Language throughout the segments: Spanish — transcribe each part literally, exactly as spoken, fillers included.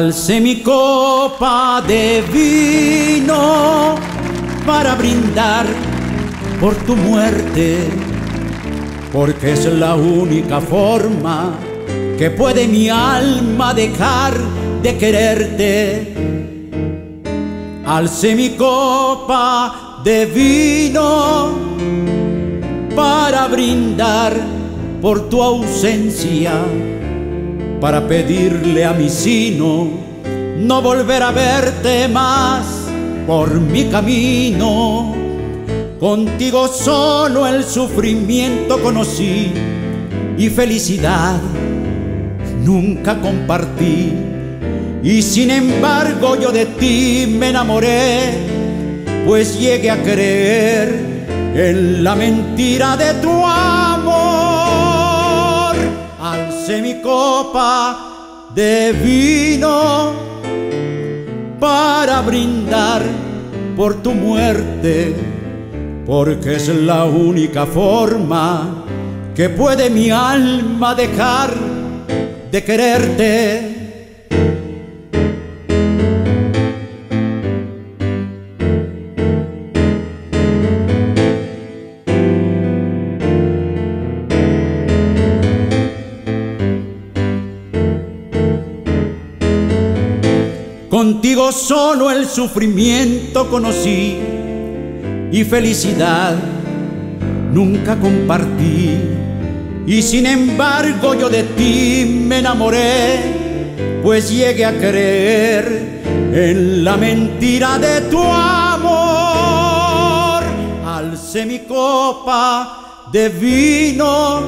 Alcé mi copa de vino para brindar por tu muerte, porque es la única forma que puede mi alma dejar de quererte. Alcé mi copa de vino para brindar por tu ausencia, para pedirle a mi sino no volver a verte más por mi camino. Contigo solo el sufrimiento conocí y felicidad nunca compartí. Y sin embargo yo de ti me enamoré, pues llegué a creer en la mentira de tu amor. Alcé mi copa de vino para brindar por tu muerte, porque es la única forma que puede mi alma dejar de quererte. Contigo solo el sufrimiento conocí y felicidad nunca compartí. Y sin embargo yo de ti me enamoré, pues llegué a creer en la mentira de tu amor. Alcé mi copa de vino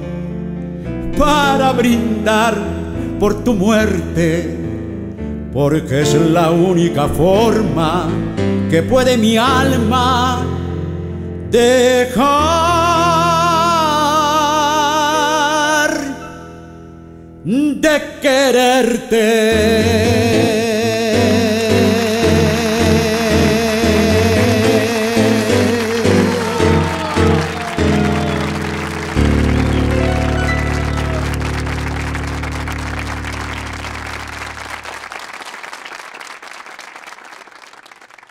para brindar por tu muerte, porque es la única forma que puede mi alma dejar de quererte.